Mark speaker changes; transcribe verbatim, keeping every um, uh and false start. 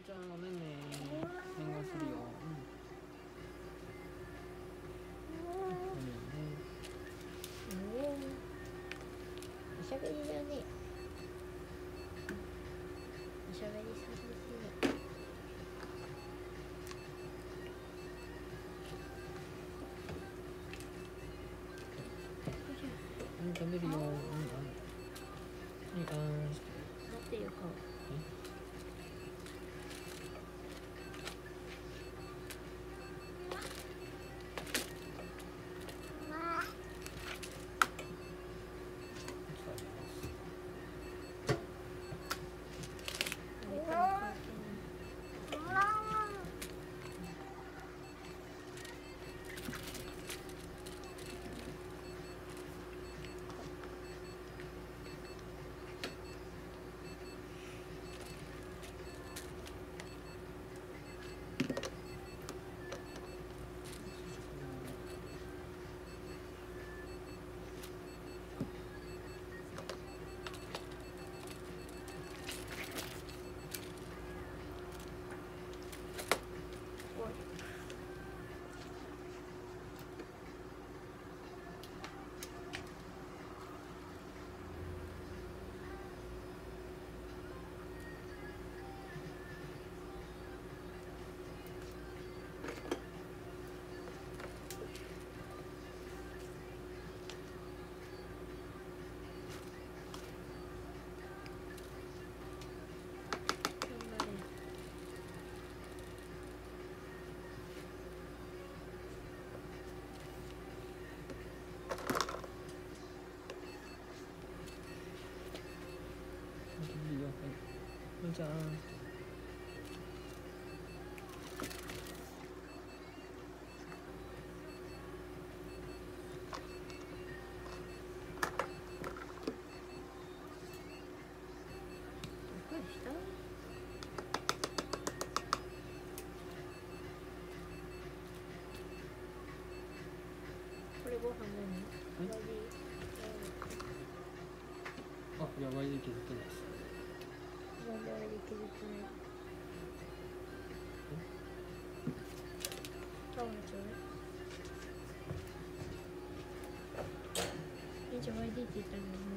Speaker 1: ちゃんおねんね念願するよ。
Speaker 2: うん。おしゃべりだね。おしゃべりさんですね。
Speaker 1: うん、食べるよ。うん、あん。はい、あんして。
Speaker 2: 待ってよ、顔。
Speaker 1: じゃあ
Speaker 2: これご飯何？
Speaker 1: ん？あ、やばいで気づけないです。
Speaker 2: なんであれで気づけない？タオルちょうだい。え、じゃあ ワイディー って言ったのに